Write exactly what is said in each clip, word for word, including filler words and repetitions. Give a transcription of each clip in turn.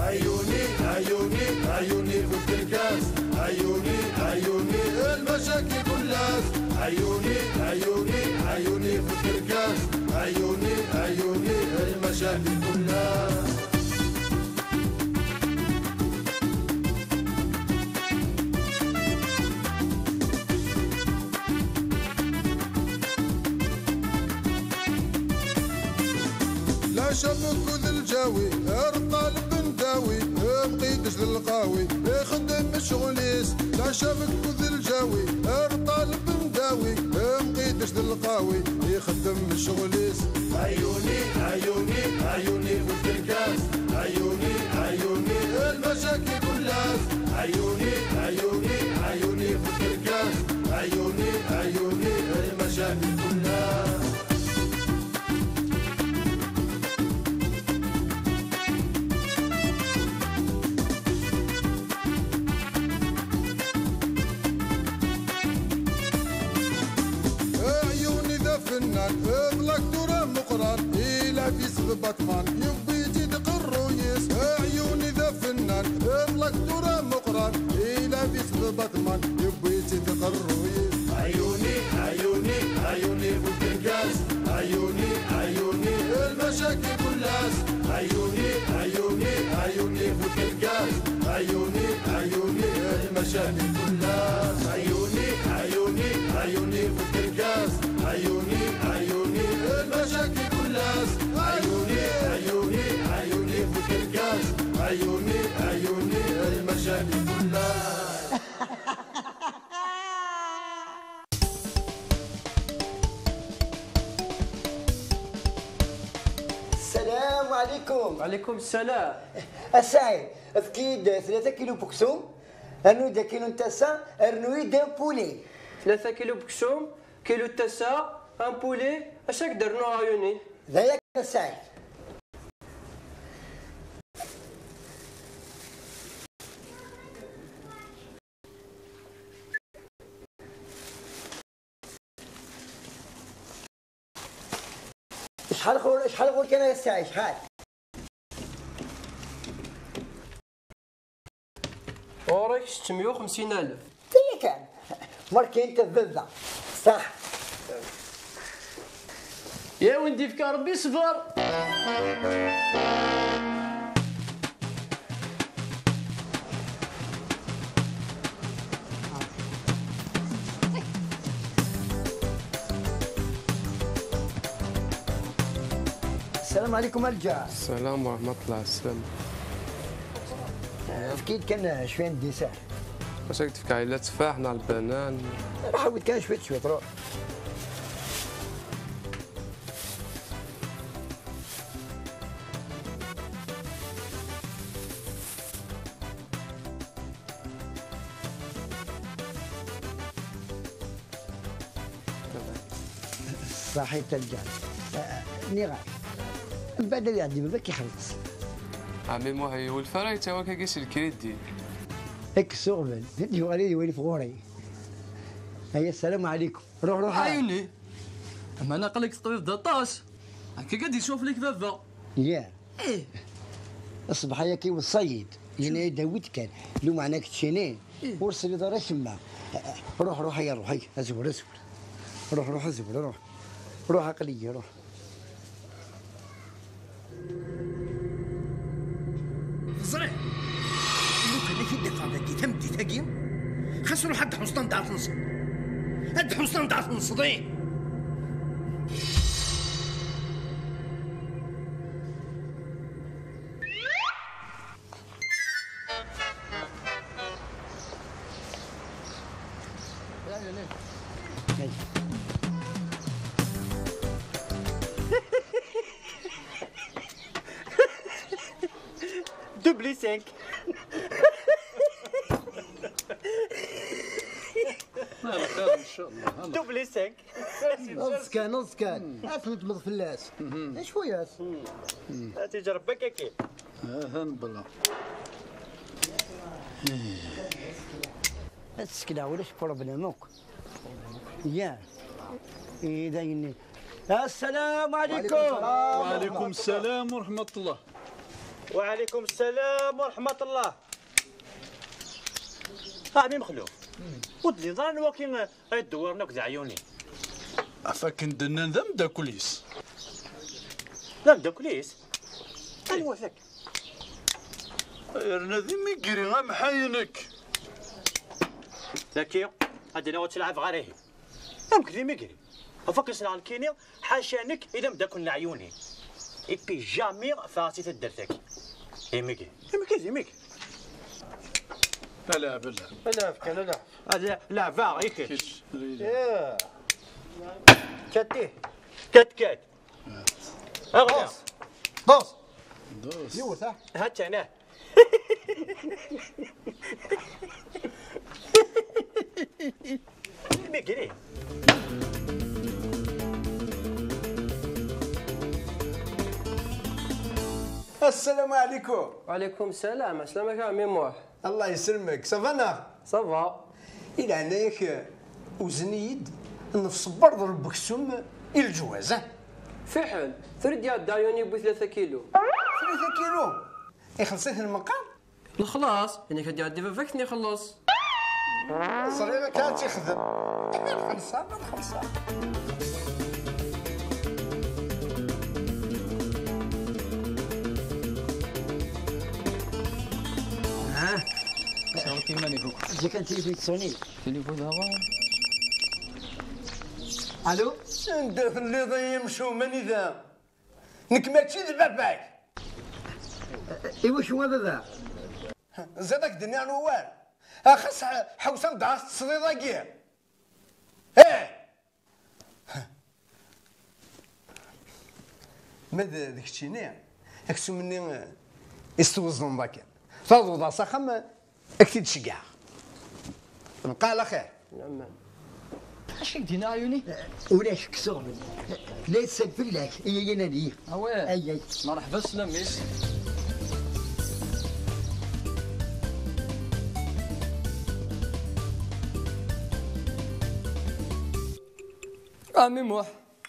عيوني عيوني عيوني فك الكاس، عيوني عيوني المشاكل كلها، عيوني عيوني عيوني فك الكاس، عيوني عيوني المشاكل كلها. لا شبك وذا الجاوي الطالب نداوي بقيتش للقاوي يخدم الشغليس، لا شبك وذا الجاوي الطالب نداوي بقيتش للقاوي يخدم الشغليس. عيوني عيوني عيوني فك الكاس، عيوني عيوني المشاكل كلها، عيوني عيوني عيوني فك الكاس، عيوني عيوني المشاكل كلها. اطلق ترى مقران الى في سبب بطمان يبي يجي قرويس، عيوني ذا فنان اطلق ترى مقران الى في سبب بطمان يبي يجي قرويس. عيوني عيوني عيوني فك الكاس، عيوني عيوني المشاكل كلها، عيوني عيوني عيوني فك الكاس، عيوني عيوني المشاكل كلها، عيوني عيوني عيوني فك الكاس، عيوني عيوني المشاكل كلها، عيوني عيوني عيوني فك الكاس، عيوني عيوني المشاكل كلها. السلام عليكم. وعليكم السلام. السعيد أكيد ثلاثة كيلو بكسوم، أرنو دا كيلو نتاسا، أرنوي دا بولي. ثلاثة كيلو بكسوم، كيلو تاسا، ان بولي، اشاك درنو عيوني. ذاك السعيد. شحال خور شحال خور كان السعيد شحال؟ اوريك ستمية وخمسين ألف. هي كان مركي انت بذا صح. يا ولدي فيك ربي صبر. السلام عليكم الجار. السلام ورحمة الله. السلام. أكيد كان شوية ديسار. واش راك تفكر على تفاح نهار البنان؟ حاول كان شوية شوية روح. صحيح الجار. نيغا. بعد اللي عندي بابا كيخلص. عمي موهي والفراي تا هو كيقيس الكريدي. هيك السوغبل يجيو عليه يولي في غوري. هيا السلام عليكم. روح روح. عيوني. اما انا قال لك الطبيب دطاس. هكا قاعد يشوف لك بابا. ياه. ايه. الصباح هيا كي والصيد. يعني داوود كان لو معناك تشينين. ورسل دار شما. روح روح هيا روح هيا ازور ازور. روح روح ازور روح. روح عقلية روح. صريح لو كان في الدفع ذاك تمدي تاقيم خاصو حد حصان دار تنص هاد حصان دار تنصدي لا لا لا دوبلي سانك. خير ان شاء الله. دوبلي سانك. نص كان نص كان اسمت مض فلاس شويه تجرب بكاكي اه نبلا اسكنا ولاش بروبليموك يا اذا إني السلام عليكم. وعليكم السلام ورحمه الله. وعليكم السلام ورحمة الله. عمي مخلوف ود لي ظن واكين غيدورنا كذا عيوني. عفاك ندنا ذا مداكوليس. لا مداكوليس؟ أيوا ذاك. رنا ذي ميكري غا محاينك. ذاكي هادي ناوي تلعب غاريه. يمكن ذي ميكري. عفاك نسمع الكيني حاشانك إذا مداكلنا عيوني. إبي جامي فاتي تدرتك. إيه ميكي إيه ميكي ذي ميكي. لا لا بالله. لا كان لا هذا لا فا هيك. ياه كاتيه كات كات. أغلى. دوس دوس. يوث ها هات أنا. ميكي. السلام عليكم. وعليكم السلام. سلامك عمي موح. الله يسلمك. صافانا صافا. إلى هناك وزنيد نفس برض البكسوم إلى الجواز. فحل تريد يا دايوني بو ثلاثة كيلو. ثلاثة كيلو يخلصيه المقام. الخلاص يعني كدي عندي فاكتني خلص. صريبة كانت يخدم. خلصها ما خلصها. ها شنو كيما نيفو جا كان تليفون سوني. تليفون هوا الو انت اللي ضيم شو ماني ذا نك ماشي ذا باك. ايوا شو هذا ذا؟ زادك دنيا نوال اخس حوسن داس تصديضا كيا. ايه ماذا ذاك الشيء اكسو مني استوزن ذاك فاضو ذا صخم اكيد شقع نبقى على خير. نعم. اش دينا عيوني ولاش كسور لا تسقف لك هي نادي. اواه اي اي مرحبا سلاميس. عمي موح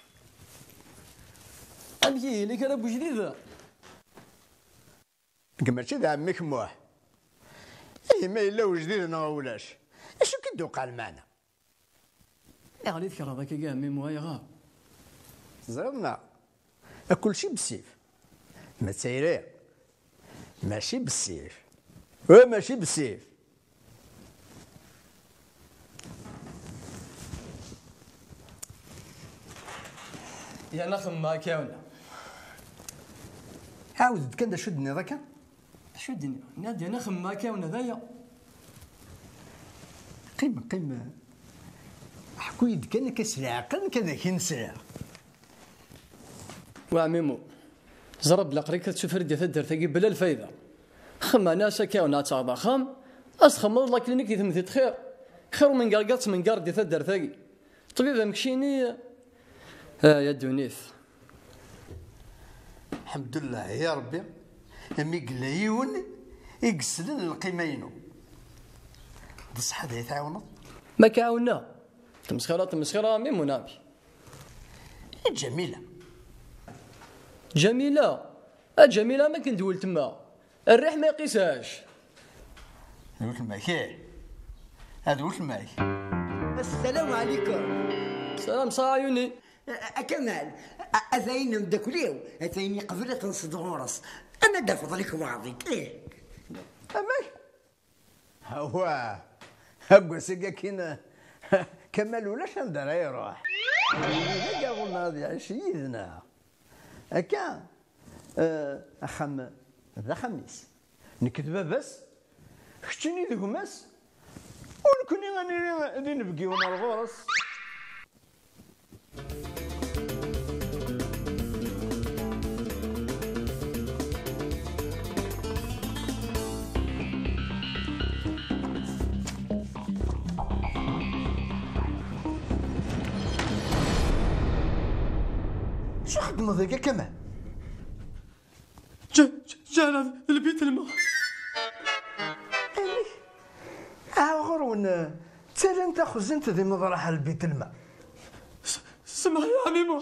عمي لي كان ابو جديد ماشي ذا عمك موح. ايه ما الا وجديد انا ولاش اش كدو قال معنا. يا غادي تكره ذاك كاع عمي موح يا غا زرنا كل شيء بالسيف ما تسيري ماشي بالسيف وماشي بالسيف. يا نخم ما كاونا عاود كان شدني ذاك شو الدنيا نادي نخم ما كاونا ذايا قيمة قيمة حكو يد كان كسرع كان كذا كنسرع. وعمي مو زرب لقريك تشوف ردي تدر ثقي بلا الفايدة خما ناسا كاونا تعضا خام اسخم الله كلينيك يثمثي خير خير من قرقات من قردي تدر ثقي طبيب مكشيني ها يا دونيث. الحمد لله يا ربي امي قلايون يقسلن القيمينو بصح هذا يتعاونوا ما كاونا تمسخرة تمسخرة مي منامي جميلة جميلة الجميلة ما كندول تما الريح ما يقيسهاش. هذا واش الماك هذا واش الماك. السلام عليكم. سلام صايوني كمال اثاين مداكليو اثاين قبل تنصد غورس انا دافض لك واضي ايه امك هو هبقى سيقا كينا كمال ولاش ندار يروح هكا قلنا هذه عشيدنا هكا اخم ذا خميس نكتبها بس خشتني ذو ماس ونكوني غادي نبقي ونار غورس. شو خدمة ذاك كمان؟ جا جا البيت الماء اه غرون ترى انت خزنت ذي مضرحة البيت الماء. سمع يا عمي موح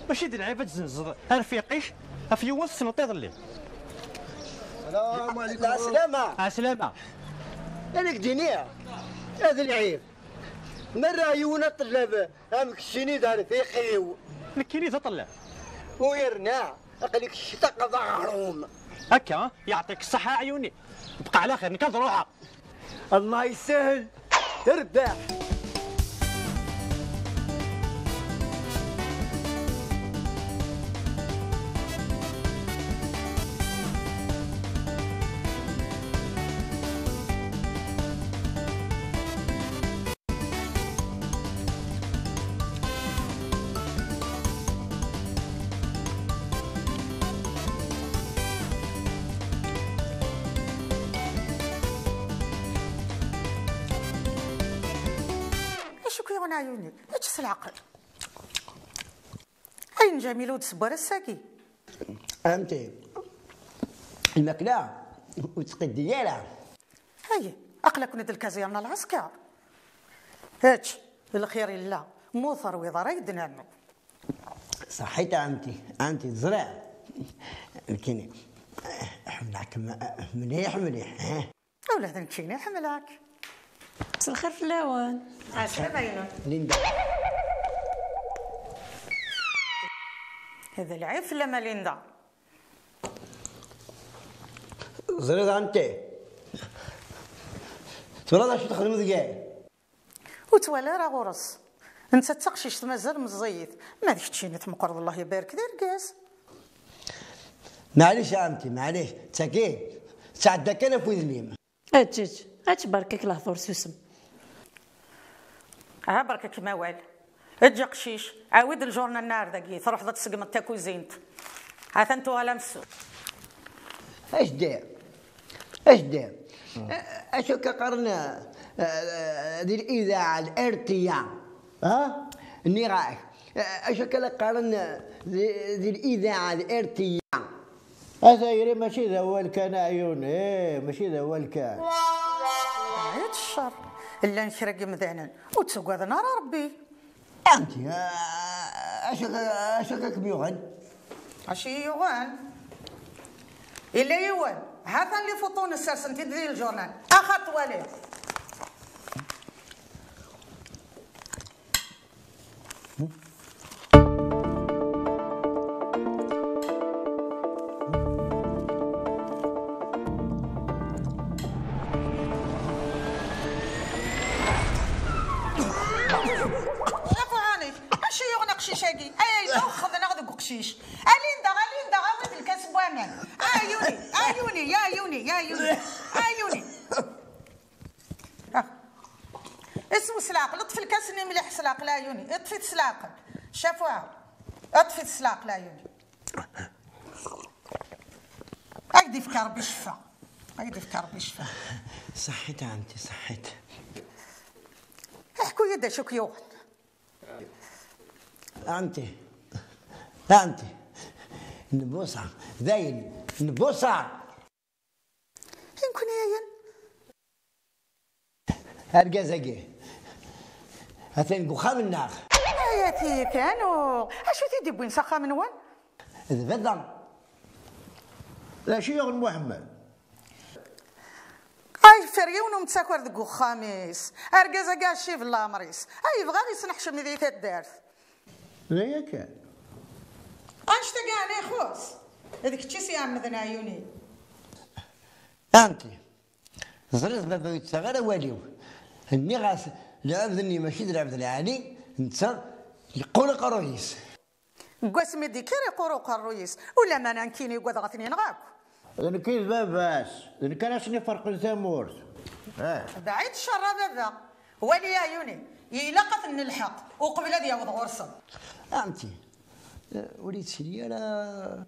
ماشي ديال العيبه تزنزر رفيقيش في يوم السنطيط اللي السلام عليكم. لا سلامة. عسلامة. أنا كدينيا هذا العيب مرة يونا طلاب أمكشيني دار في خيو نكيني تطلع ويرنا أقلك الشتا قضى غروم هكا يعطيك الصحة عيوني بقى على خير نكاد روحها. الله يسهل تربح. كيغنى عيوني اجس العقل عين جميل وتسبر الساكي فهمتي الماكله وتسقي ديالها هاي اقلك ند الكازير من العسكر هاتش الخير لا موثر وضرا يدنانو صحيت عمتي عمتي تزرع لكن حملك مليح مليح ها اولاد نكيني حملك مساء الخير في اللوان. عسلامة عينون. ليندا. هذا العيب في لما ليندا. زرد انت. تولى شو تخدم دقاي. وتولى راه غرس. انت تقشيش مازال مزيت ما ديك تشيني تمقرض الله يبارك دير كاس. معليش يا عمتي معليش تاكي تعداك انا في ذنيم. اجج اج بركك الهضور سوسم. ها بركك كيما وال اجي قشيش عاود الجورنا النار داكي تروح ضد تسقم تاكو زينت ها ثنتو على مسو اش داير اش داير اشو كقرنا هذه الاذاعه الارتيا ها اني رايك اشو كقرنا هذه الاذاعه الارتيا هذا يري ماشي ذا هو الكان عيوني ماشي ذا هو الكان عيط الشر الا نشرق مذانا وتسوق نار ربي انت اشك اشكك بيوغن اشي يوغن الا يوغن هذا اللي فطون السرسن تدري الجورنال اخط ولي شاقي اي اخذ ناخذ قشيش اليندا اليندا غاود الكاس بوامان عيوني عيوني يا عيوني يا عيوني عيوني اسمو سلاق لطفي الكاس اللي مليح سلاق لا عيوني اطفي السلاق شافوها اطفي السلاق لا عيوني اكدي في كربي شفا اكدي في كربي شفا صحيت عمتي صحيت احكوا يدا شوك يوغن أنتي أنتي نبوسة ذاين نبوسة إن كن ياين هرجزاجي هاتين قخام النار آياتي كانوا أشو تدي بوين سخا من وين ذبذم لا شي يغن محمد اي فريون ومتساكر دقو خامس ارجازا كاع شي في لامريس اي بغا يسنح شمي ذي تدارت لا ياك انشتا كاع لي خوس هذيك تشيسي عم ذنا عيوني انتي زرت بابا يتسغر واليو اني غاس العبد ماشي العبد العالي انت يقول قرويس قاسمي دي كيري قرو قرويس ولا ما نانكيني قد غاتني نغاك انا كيف باباس انا كان اشني فرق الزامور اه بعيد الشر بابا ولي يا عيوني يلقط نلحق وقبل هذه يعوض غرصه انتي وليت سيريالا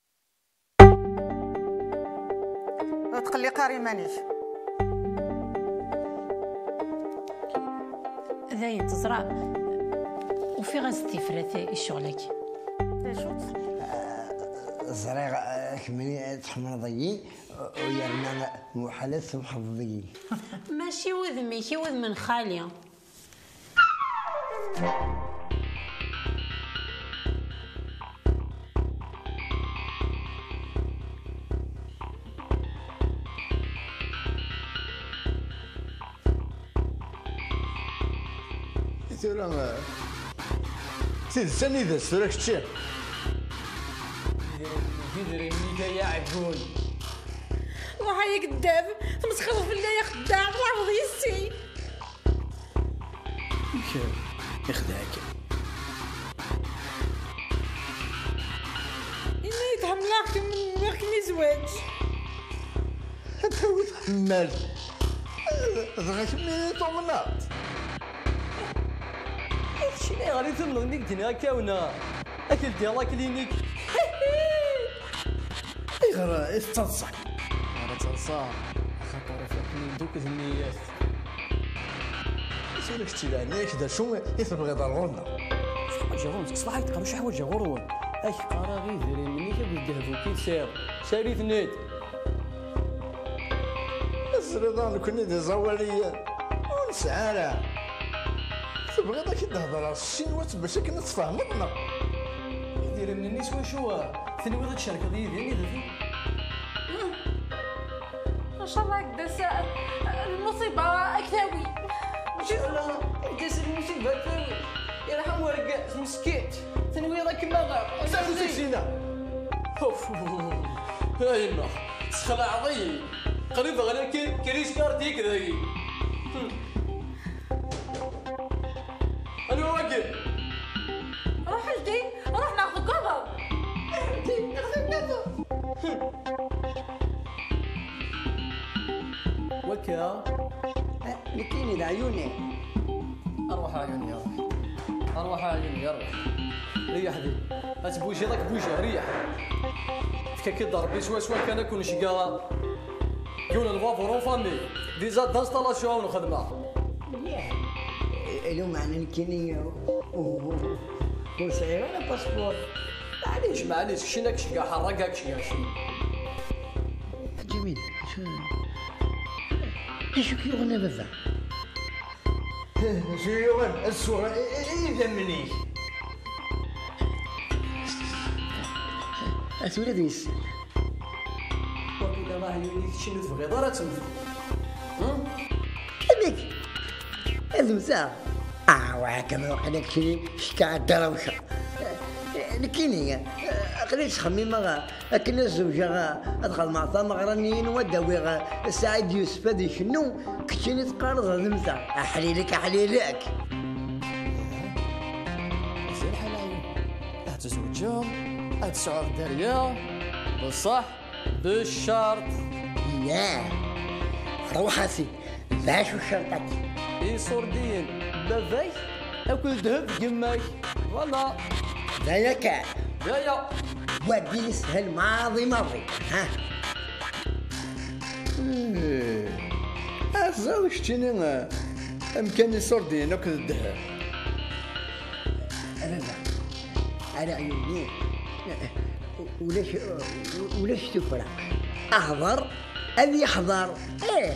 تقلي قاري مانيش ذاين تزرع وفي غازتي فراتي الشغلك شوت زرع كملي تحمر ضيي ويرنا محلات محظوظين ماشي وذمي كي وذ من خالي ترى سيد سني ذا سرك تشي يدري مني يا عقول وها يا كذاب مسخر في الله يا خداع طلع وضيستي يخدعك إني يتحملاك من وقتني زواج انت وتحمل ضغط مني طمنات شنو غادي تمنغ نيك دينا كاونا اكل ديالك كلينيك غير استنصح انا تنصح خاطر فيك دوك النيات سولك تيلاني كذا شو يثبغ يدار غورنا حاجه غورن صباح يتقرا شي حوايج غورون اش قرا غير ديري مني كبدهبو كي سير شاري ثنيت السرطان كنا دي زوالية ونسعارة تبغي ذاك الهضرة الشينوات باش كنا تفهمتنا ديري من الناس وشو ثاني ولا الشركة دي ديالي ذاتي ان شاء الله هكذا المصيبة اكتاوي ان شاء الله كاس المصيبة اكتاوي يرحم ورقات مسكيت ثاني ولا كما غاب ساكو سكسينة اوف هايما سخلة عظيم قريب غير كريس كارتيك ذاكي انا واقف روح لدي روح ناخذ كفر ناخذ كفر وكا لكيني لعيوني اروح عيوني يا روح اروح عيوني يا روح ريح ذي اتبوشي ذاك بوشي ريح فكاكي ضربي سوا سوا كان كون شقا كون الفافور فامي ديزا دانستالاسيون وخدمه لو معنى الكيني وسعير ولا باسبور معليش معليش شيناك شقا حرقك شقا شي جميل شو ايش كيغنى بذا شو يغن الصورة إذا مني أتولد يس وكذا ما هي شنو تبغي دارا تنفذ ها كيفك هذو ساعة اه وهكذا وقعدك شي شكا الدراوشة لكيني قليش خميمة كنا الزوجة أدخل مع ثام غرانيين وداوي السعيد يوسف هذي شنو كتشيني تقارض هذا أحليلك أحليلك زين حلاوي أتزوجهم أتسعر دريا بصح بالشرط لا روحاسي باش وشرطك إي صوردين بافاي أكل ذهب قماك والله ذايا كان ذايا ودي نسهل ماضي ماضي ها زوجتيني أمكاني صردين أكل الذهب أنا على عيوني ولاش ولاش تفرح أحضر أبي يحضر إيه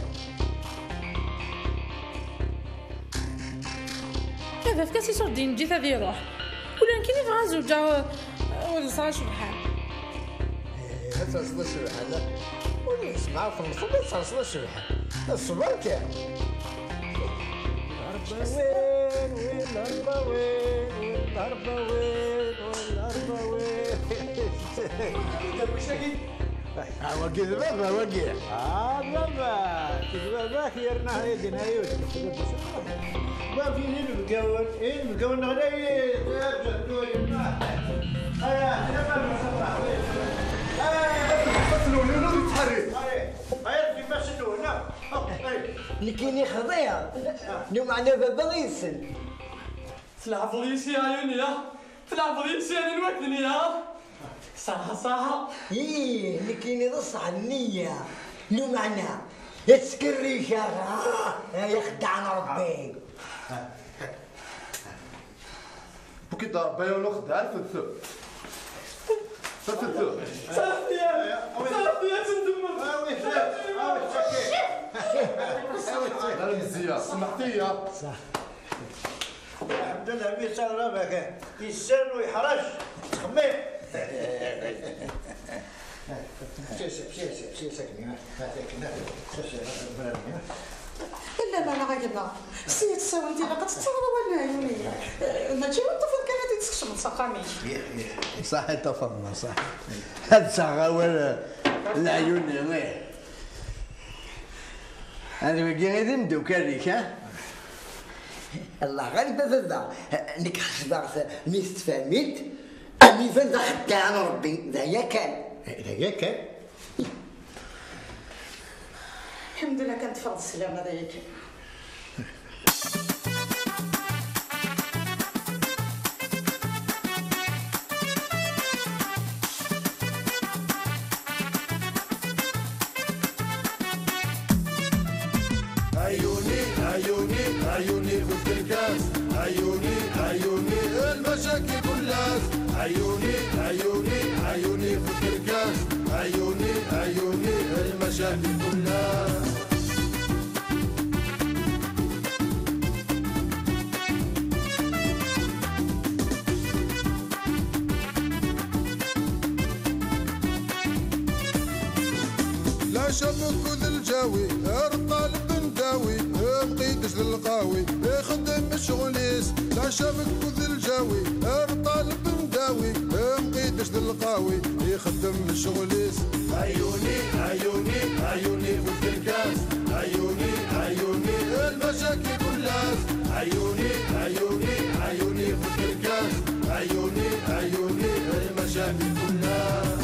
هذا في كاسي صردين جيت هذه يروح ولا كيف يبغى زوجة ولا صار شبحان هذا صار شبحان ولا اسمع في المصطبة صار شبحان الصبر كان وين وين الأربعة وين وين الأربعة وين وين الأربعة وين هو كذبة ما وقع آه بابا كذبة خيرنا هيدنا يوسف ما في نين مقول إيه مقول علي تقول ما أيا أنا ما بسمع أيا فصلوا لي تحرك أيا في فصلوا لا لكيني خضيع لو معنا بابا غيسن تلعب بوليسي يا عيوني تلعب بوليسي انا نوكلني يا صح صح ايه لكيني تصح النية لو معنا يسكري شغا يخدعنا ربي وكذا بيولو خدع الفتو فتو صافي يا صافي يا تندمر لا مزيان سمحتي صح الحمد لله بيصير ربك يسن ويحرش تخمم بشيسة بشيسة بشيسة لا ما انا غايبه سيت تساوي انت باقا تتصور ولا عيوني ماشي هو الطفل كان غادي تسكش من سقامي صح اتفقنا صح هاد صغاول العيون غير انا باقي غير ندو كاريك ها الله غالب هذا انك حسبت ميست فاميت امي فين دخلت على ربي ذا كان ذا كان الحمد لله كانت فرض السلامه ذا كان عيوني عيوني عيوني في الكاس عيوني عيوني المشاكل كلها عيوني عيوني عيوني في الكاس عيوني عيوني المشاكل كلها لا شبك وذا الجاوي الطالب نداوي بقيتش للقاوي يخدم الشغليس لا شبك وذا الجاوي الطالب نداوي بقيتش للقاوي يخدم الشغليس عيوني عيوني عيوني في الكاس عيوني عيوني المشاكل كلها عيوني عيوني عيوني في الكاس عيوني عيوني المشاكل كلها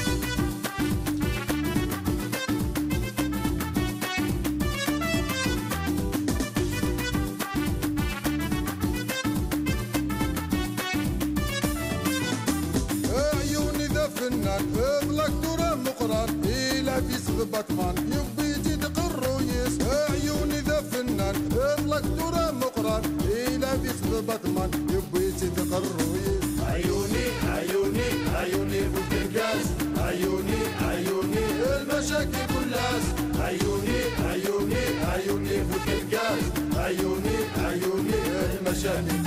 اطلق دورة مقران إلى في سب باتمان يبي يجي قرويس عيوني ذا فنان اطلق دورة مقران إلى في سب باتمان يبي يجي قرويس عيوني عيوني عيوني فوق الكاس عيوني عيوني المشاكل كلها عيوني عيوني عيوني فوق الكاس عيوني عيوني المشاكل